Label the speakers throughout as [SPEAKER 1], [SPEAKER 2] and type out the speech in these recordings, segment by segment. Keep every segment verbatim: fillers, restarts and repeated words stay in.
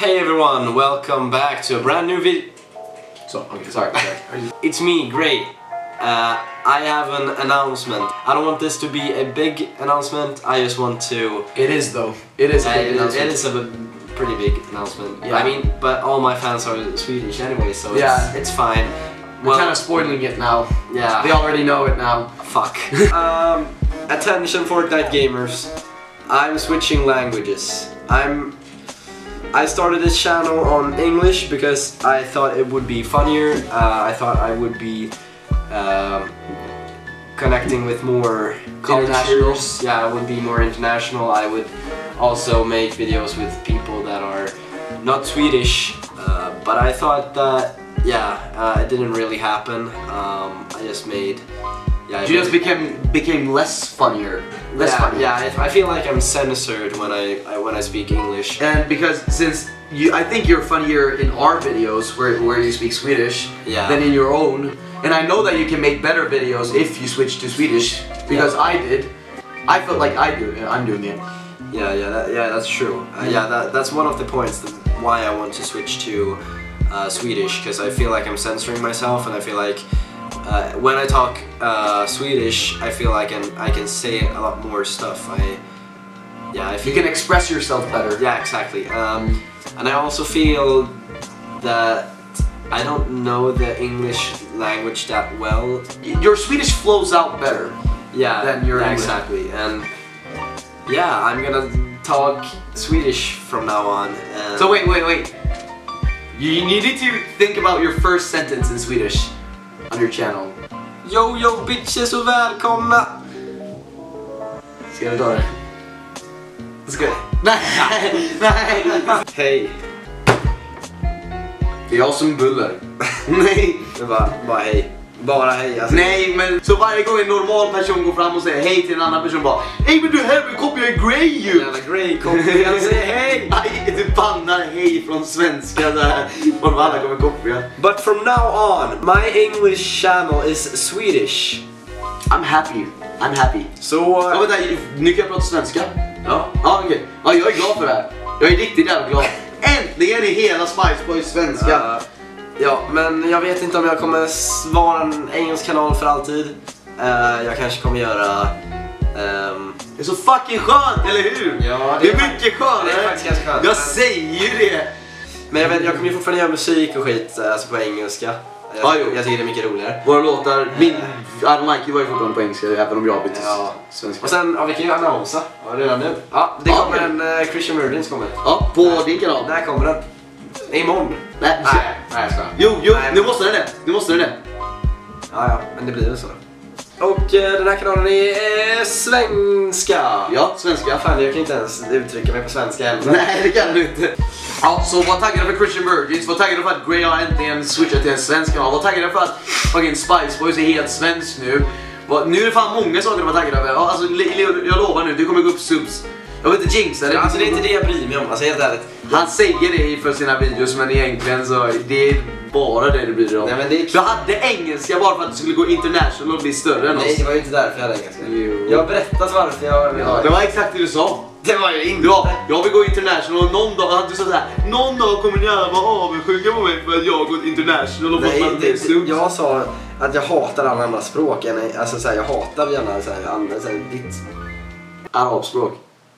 [SPEAKER 1] Hey everyone, welcome back to a brand new video. So, okay, sorry. It's me, Gray. Uh, I have an announcement. I don't want this to be a big announcement. I just want to.
[SPEAKER 2] It is though. It is a
[SPEAKER 1] uh,
[SPEAKER 2] big
[SPEAKER 1] it,
[SPEAKER 2] announcement.
[SPEAKER 1] It is a pretty big announcement.
[SPEAKER 2] Yeah.
[SPEAKER 1] I mean, but all my fans are Swedish anyway, so
[SPEAKER 2] yeah.
[SPEAKER 1] it's, it's fine.
[SPEAKER 2] We're
[SPEAKER 1] well,
[SPEAKER 2] kind of spoiling it now.
[SPEAKER 1] Yeah.
[SPEAKER 2] They already know it now.
[SPEAKER 1] Fuck. um, attention, Fortnite gamers. I'm switching languages. I'm. I started this channel on English because I thought it would be funnier. Uh, I thought I would be um, connecting with more cultures. Yeah, I would be more international. I would also make videos with people that are not Swedish. Uh, but I thought that, yeah, uh, it didn't really happen. Um, I just made. Yeah,
[SPEAKER 2] you just became became less funnier. Less
[SPEAKER 1] yeah,
[SPEAKER 2] funnier.
[SPEAKER 1] yeah. I feel like I'm censored when I, I when I speak English.
[SPEAKER 2] And because since you, I think you're funnier in our videos where where you speak Swedish
[SPEAKER 1] yeah.
[SPEAKER 2] than in your own. And I know that you can make better videos if you switch to Swedish because
[SPEAKER 1] yeah.
[SPEAKER 2] I did. I felt like I do. I'm doing it.
[SPEAKER 1] Yeah, yeah, that, yeah. That's true. Uh, yeah, that, that's one of the points that why I want to switch to uh, Swedish, because I feel like I'm censoring myself, and I feel like. Uh, when I talk uh, Swedish, I feel like I can, I can say a lot more stuff. I, yeah, I feel
[SPEAKER 2] you can express yourself better.
[SPEAKER 1] Yeah, exactly. Um, and I also feel that I don't know the English language that well.
[SPEAKER 2] Your Swedish flows out better.
[SPEAKER 1] Yeah,
[SPEAKER 2] than your
[SPEAKER 1] yeah,
[SPEAKER 2] English.
[SPEAKER 1] exactly. And yeah, I'm gonna talk Swedish from now on. And
[SPEAKER 2] so wait, wait, wait. You needed to think about your first sentence in Swedish. On your channel.
[SPEAKER 1] Yo yo bitches och välkomna!
[SPEAKER 2] Ska vi ta det? Let's go. Nej, nej.
[SPEAKER 1] Hej.
[SPEAKER 2] Det är jag som bullar. Nej.
[SPEAKER 1] Det bara, bara hej. Bara hej. Alltså.
[SPEAKER 2] Nej, men så varje gång en normal person går fram och säger hej till en annan person bara hej men du här med kopplar jag Gray ju!
[SPEAKER 1] Jävla Gray kopplar, jag säger hej!
[SPEAKER 2] Nej, du bannar hej från svenska där. Och alla kommer koppla.
[SPEAKER 1] But from now on, my English channel is Swedish.
[SPEAKER 2] I'm happy. I'm happy.
[SPEAKER 1] Så...
[SPEAKER 2] Ja, vänta, nu kan jag prata svenska.
[SPEAKER 1] Ja.
[SPEAKER 2] Ja, okej. Okay. Ja, jag är glad för det här. Jag är riktigt jävla glad. Äntligen är hela Spice Boys svenska.
[SPEAKER 1] Uh, ja, men jag vet inte om jag kommer vara en engelsk kanal för alltid. Uh, jag kanske kommer göra... Um...
[SPEAKER 2] Det är så fucking skönt, eller hur?
[SPEAKER 1] Ja,
[SPEAKER 2] det, det är mycket skönt.
[SPEAKER 1] Det är faktiskt ganska skönt.
[SPEAKER 2] Jag
[SPEAKER 1] men...
[SPEAKER 2] säger ju det.
[SPEAKER 1] Men jag, vet, jag kommer ju fortfarande göra musik och skit alltså på engelska. Jag,
[SPEAKER 2] ah,
[SPEAKER 1] jag tycker det är mycket roligare.
[SPEAKER 2] Våra låtar, min I don't like you var ju fortfarande på engelska, även om jag bytte
[SPEAKER 1] ja.
[SPEAKER 2] svenska.
[SPEAKER 1] Och sen, ja, vi kan ju annonsa. Ja, redan nu. Ja, det kommer ja, en uh, Christian Murdins kommer.
[SPEAKER 2] Ja, på uh, din kanal.
[SPEAKER 1] Där kommer den. Imorgon.
[SPEAKER 2] Nej,
[SPEAKER 1] nej, nej jag ska.
[SPEAKER 2] Jo, jo,
[SPEAKER 1] nej,
[SPEAKER 2] nu måste den det. Nu måste den det.
[SPEAKER 1] Ja, ja, men det blir väl så. Och eh, den här kanalen är eh, svenska.
[SPEAKER 2] Ja, svenska.
[SPEAKER 1] Fan, jag kan inte ens uttrycka mig på svenska heller.
[SPEAKER 2] Nej, det kan du inte. Ja, så var taggade för Christian Virgins, var taggade för att Gray har äntligen switchat till en svensk kanal, var taggade för att fucking Spice Boys är helt svensk nu. Var, nu är det fan många saker att vara taggade över. Ja, alltså, jag lovar nu, det kommer gå upp subs. Jag vet inte jinxa det.
[SPEAKER 1] Alltså det är inte det jag bryr mig om, alltså helt ärligt.
[SPEAKER 2] Han säger det för sina videos, men egentligen så det är bara det du bryr dig om.
[SPEAKER 1] Nej, men det är...
[SPEAKER 2] Du hade engelska bara för att du skulle gå international och bli större än oss.
[SPEAKER 1] Nej, det var ju inte därför jag hade engelska. Jo. Jag har berättat varför jag...
[SPEAKER 2] Ja, det var exakt det du sa.
[SPEAKER 1] Det var ju inte.
[SPEAKER 2] Ja, jag vill gå international och någon dag, du sa såhär, någon dag kommer ni alla vara avundsjuka på mig för att jag har gått international och
[SPEAKER 1] nej,
[SPEAKER 2] fått
[SPEAKER 1] det,
[SPEAKER 2] det,
[SPEAKER 1] jag sa att jag hatar alla andra språk. Alltså såhär, jag hatar gärna såhär, andra, såhär, ditt...
[SPEAKER 2] Arabspråk.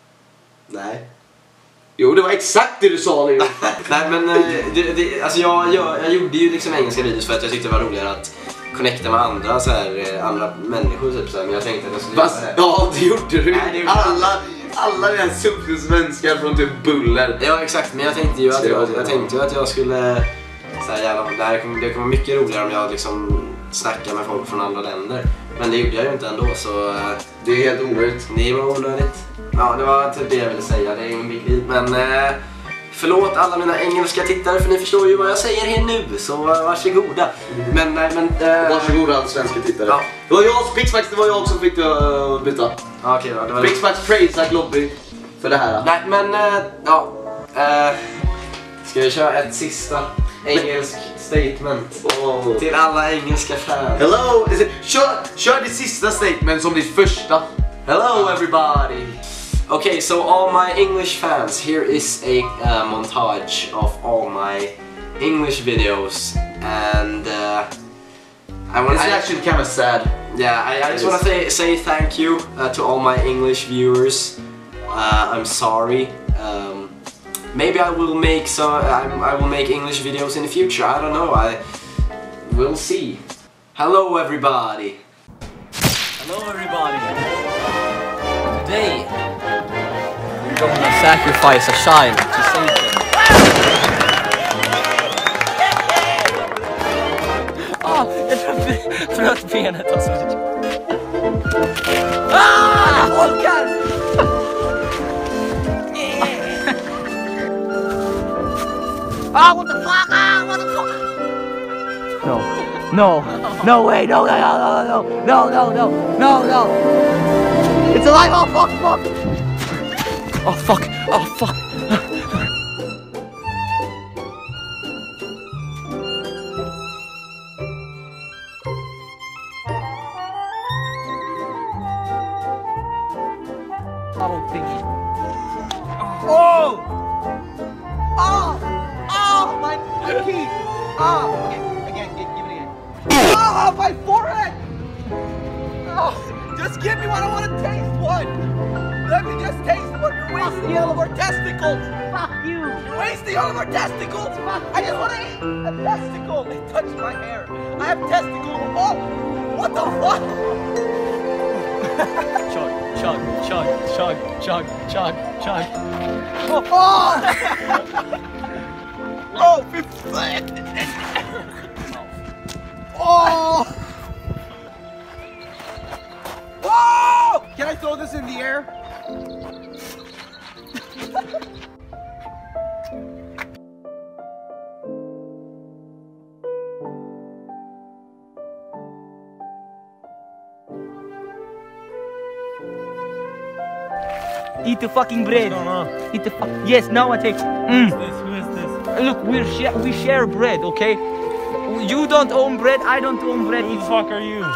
[SPEAKER 1] Nej.
[SPEAKER 2] Jo, det var exakt det du sa, Leo.
[SPEAKER 1] Nej, men det, det, alltså jag, jag, jag gjorde ju liksom engelska videos för att jag tyckte det var roligare att connecta med andra så här, andra människor typ så här, men jag tänkte att jag skulle
[SPEAKER 2] Fast,
[SPEAKER 1] göra det.
[SPEAKER 2] ja, det gjorde du.
[SPEAKER 1] Nej, det gjorde
[SPEAKER 2] alla alla dina subsvenskar från typ Buller.
[SPEAKER 1] Ja, exakt, men jag tänkte ju att jag, jag tänkte ju att jag skulle så här, jävla, det här kommer det kommer mycket roligare om jag liksom snackar med folk från andra länder. Men det gjorde jag ju inte ändå, så
[SPEAKER 2] det är helt onödigt.
[SPEAKER 1] Det var onödigt. Ja, det var typ det jag ville säga. Det är ingen big deal, men eh, förlåt alla mina engelska tittare, för ni förstår ju vad jag säger här nu, så varsågoda. Mm. Men nej, men eh,
[SPEAKER 2] varsågoda alla svenska tittare. Ja.
[SPEAKER 1] Det var
[SPEAKER 2] jag Pixmax, det var jag som fick uh, byta.
[SPEAKER 1] Ja, okej då. Det var
[SPEAKER 2] Pixmax praisar globby för det här.
[SPEAKER 1] Nej, men eh, ja. Eh, ska vi köra ett sista engelsk statement oh. till alla engelska fans?
[SPEAKER 2] Hello, is it, kör, kör ditt sista statement som ditt första. Hello everybody.
[SPEAKER 1] Okay, so all my English fans, here is a uh, montage of all my English videos, and uh, I want.
[SPEAKER 2] It's actually kind of sad.
[SPEAKER 1] Yeah, I, I just want to say, say thank you uh, to all my English viewers. Uh, I'm sorry. Um, maybe I will make some. I, I will make English videos in the future. I don't know. I will see. Hello, everybody.
[SPEAKER 3] Hello, everybody. Today we're gonna sacrifice a child to Satan. Ah, jag bröt benet alltså. Ah, orkar! Ah, what the fuck? Ah, what the fuck? No, no, no way, no, no, no, no, no, no, no, no, no, no. It's alive! Oh fuck, fuck! Oh fuck, oh fuck. Bottle thingy. Oh! Oh! Oh! My, my teeth! Oh! Okay, again, give, give it again. Oh! My forehead! Oh! Just give me one, I want to taste one! Let me just taste one! You're wasting all of our testicles! Fuck you! You're wasting all of our testicles! Fuck I just want to eat a testicle! It touched my hair! I have testicles! Oh! What the fuck? Chug, chug, chug, chug, chug, chug, chug. Oh! Oh! Oh! Oh! Oh! Can I throw this in the air? Eat the fucking bread. No, no. Eat the fuck. Yes, now I take. Mm. Who is this? Who is this? Look, we share we share bread, okay? You don't own bread. I don't own bread. Who the fuck are you?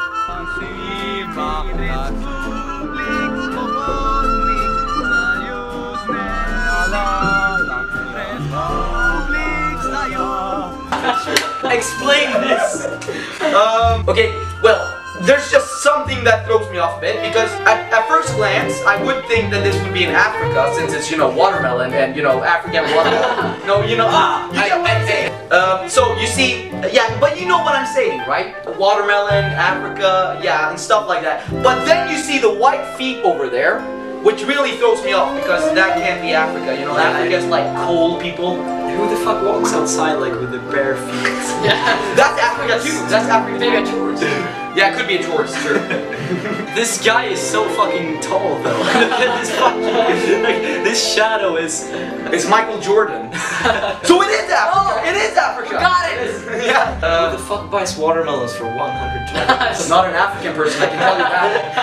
[SPEAKER 2] Explain this. Um, okay, well, there's just something that throws me off a bit because at, at first glance I would think that this would be in Africa since it's, you know, watermelon and, you know, African watermelon. No, you know, ah, you get what I'm saying. Um, so you see, yeah, but you know what I'm saying, right? Watermelon, Africa, yeah, and stuff like that. But then you see the white feet over there, which really throws me off because that can't be Africa, you know, Africa's like cold people.
[SPEAKER 1] Who the fuck walks outside like with the bare feet?
[SPEAKER 2] Yeah, that's Africa too. That's Africa. Maybe a tourist. Yeah, it could be a tourist, sure.
[SPEAKER 1] This guy is so fucking tall though. this fucking, like, this shadow is...
[SPEAKER 2] It's Michael Jordan. So it is Africa! Oh, it is Africa!
[SPEAKER 3] Got it!
[SPEAKER 2] Yeah. Uh,
[SPEAKER 1] Who the fuck buys watermelons for one hundred twenty?
[SPEAKER 2] Not an African person, I can tell you that.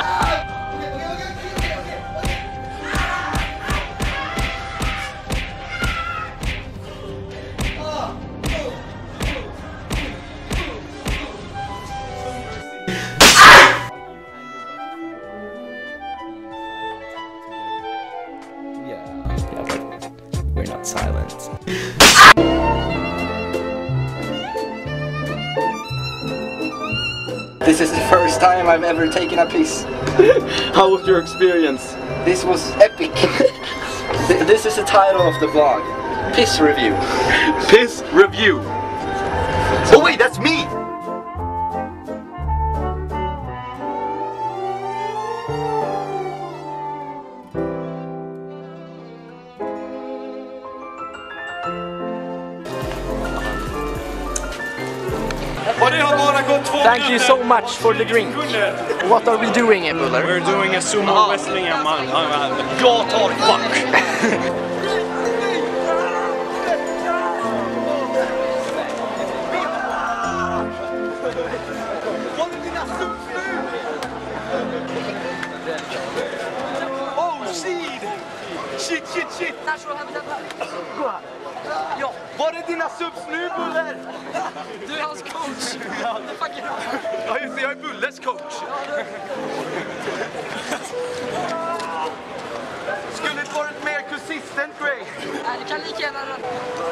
[SPEAKER 3] We're not silent.
[SPEAKER 4] This is the first time I've ever taken a piss.
[SPEAKER 5] How was your experience?
[SPEAKER 4] This was epic. This is the title of the vlog. Piss review.
[SPEAKER 5] Piss review. Oh wait, that's me!
[SPEAKER 4] Thank you so much for the drink. What are we doing, Ebuller?
[SPEAKER 5] We're doing a sumo wrestling, man. Jag tar fuck!
[SPEAKER 4] Oh shit! Shit, shit, shit! Ja, var är dina subs nu, Buller? Du är hans coach. Ja, just det, jag är Bullers coach. lika gärna röra.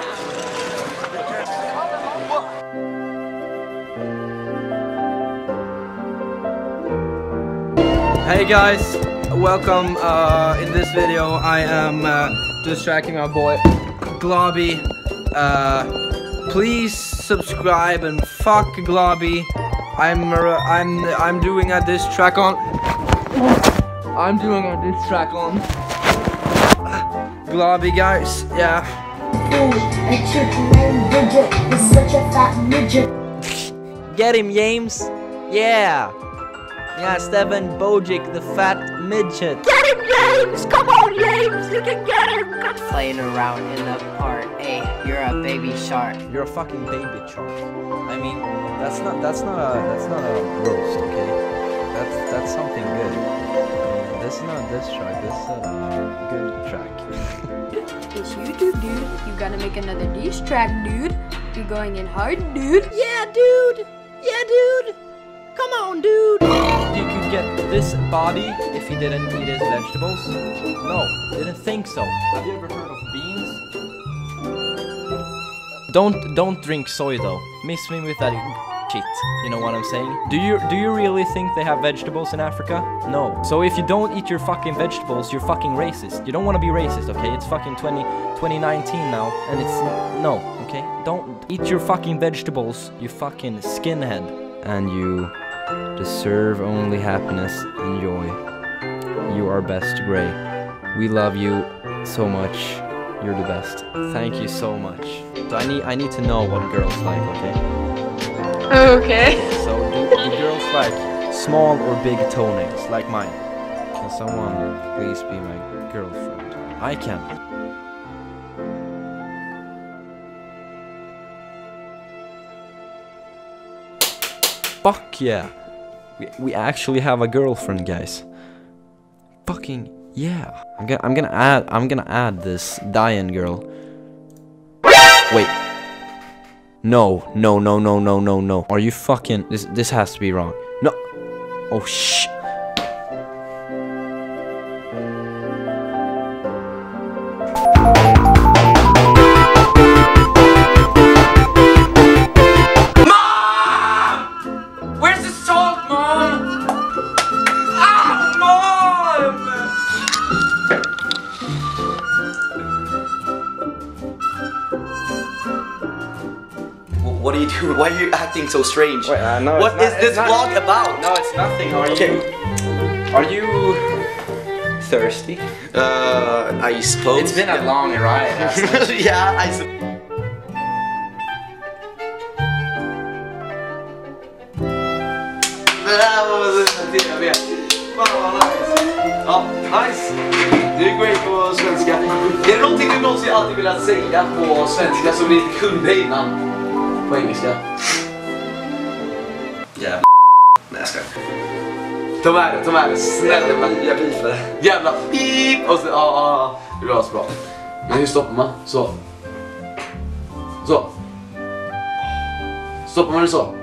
[SPEAKER 3] Hey guys, welcome. Uh, in this video, I am uh, distracting my boy Globby. Uh, please subscribe and fuck Globby. I'm uh, I'm I'm doing a diss track on. I'm doing a diss track on Globby, guys. Yeah.
[SPEAKER 6] Ooh, a chick named Bridget is such a fat midget.
[SPEAKER 3] Get him, James. Yeah. Yeah, Steven Bojic, the fat midget.
[SPEAKER 6] Get him, James! Come on, James! You can get him!
[SPEAKER 7] Playing around in the park. Hey, you're a baby shark.
[SPEAKER 3] You're a fucking baby shark. I mean, that's not that's not a that's not a roast, okay? That's that's something good. This is not this track. This is a good track.
[SPEAKER 8] It's YouTube, dude. You gotta make another diss track, dude. You're going in hard, dude.
[SPEAKER 6] Yeah, dude! Yeah, dude! Come on, dude!
[SPEAKER 3] You could get this body if he didn't eat his vegetables? No, didn't think so. Have you ever heard of beans? Don't don't drink soy though. Miss me with that shit. You know what I'm saying? Do you do you really think they have vegetables in Africa? No. So if you don't eat your fucking vegetables, you're fucking racist. You don't want to be racist, okay? It's fucking twenty nineteen now, and it's no, okay? Don't eat your fucking vegetables, you fucking skinhead. And you deserve only happiness and joy. You are best, Gray. We love you so much. You're the best. Thank you so much. So I need I need to know what girls like, okay?
[SPEAKER 8] Okay.
[SPEAKER 3] So do, do girls like small or big toenails like mine? Can someone please be my girlfriend? I can. Fuck yeah. We, we actually have a girlfriend, guys. Fucking yeah. I'm gonna I'm gonna add I'm gonna add this Diane girl. Wait. No, no, no, no, no, no, no. Are you fucking this this has to be wrong. No. Oh shh.
[SPEAKER 2] What are you doing? Why are you acting so strange?
[SPEAKER 1] Wait, uh, no,
[SPEAKER 2] what
[SPEAKER 1] it's
[SPEAKER 2] is
[SPEAKER 1] not,
[SPEAKER 2] this
[SPEAKER 1] it's not,
[SPEAKER 2] vlog about?
[SPEAKER 1] No, it's nothing. Are
[SPEAKER 2] Okay.
[SPEAKER 1] you? Are you thirsty?
[SPEAKER 2] Uh, I suppose.
[SPEAKER 1] It's been a long ride, hasn't it?
[SPEAKER 2] Yeah, I suppose. Det där var väl det jag vet. Fan vad nice. Ja, nice. Du är great på svenska. Är det någonting du någonsin alltid velat säga på svenska som du inte kunde innan? På engelska?
[SPEAKER 1] Jävla. Nej, jag ska.
[SPEAKER 2] Ta med det, ta med det. Snälla.
[SPEAKER 1] Jag bifar det.
[SPEAKER 2] Jävla pip! Och så, ja, ja, det blir så bra. Men hur stoppar man? Så. Så. Stoppar man det så?